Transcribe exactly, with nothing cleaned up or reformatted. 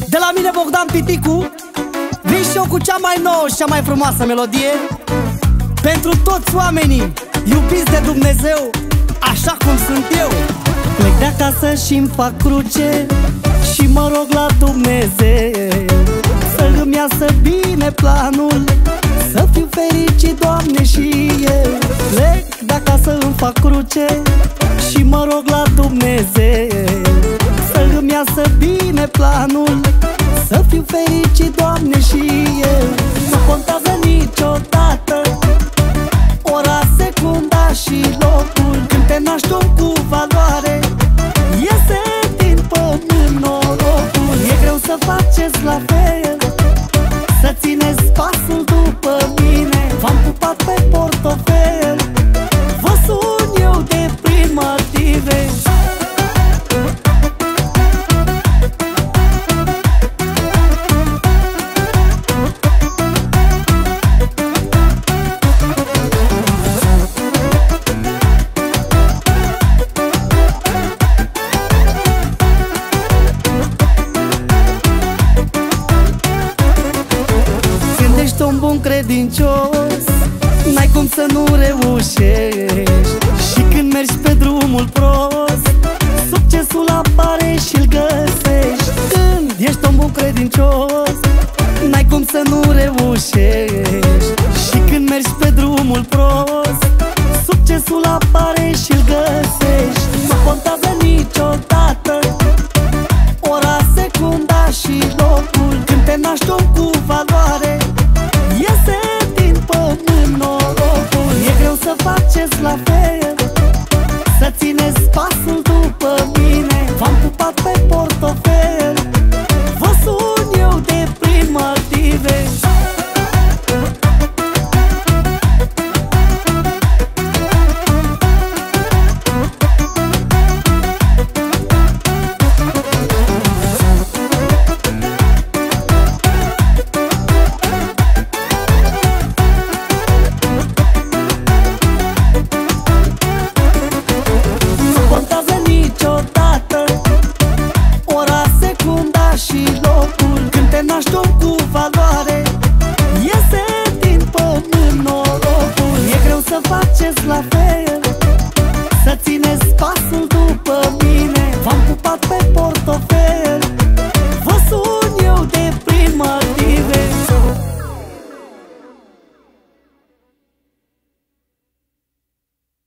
De la mine Bogdan Piticu, vin și eu cu cea mai nouă și cea mai frumoasă melodie pentru toți oamenii iubiți de Dumnezeu, așa cum sunt eu. Plec de acasă și-mi fac cruce și mă rog la Dumnezeu să îmi iasă bine planul, să fiu fericit, Doamne, și eu. Plec de acasă, îmi fac cruce și mă rog la Dumnezeu să îmi iasă bine planul, să fiu fericit, Doamne, și eu. Nu contează niciodată ora, secunda și locul, când te naști om cu valoare, iese din pământ norocul. E greu să faceți la fel, să țineți pasul după mine. V-am pupat pe portofel, vă sun eu de primative. Ești un bun credincios, n-ai cum să nu reușești. Și când mergi pe drumul prost, succesul apare și-l găsești. Când ești un bun credincios, n-ai cum să nu reușești. Și când mergi pe drumul prost, succesul apare și-l găsești. Nu contează niciodată ora, secunda și locul, când te naști om cu valoare, iese din pământ norocul. E greu să faceți la fel,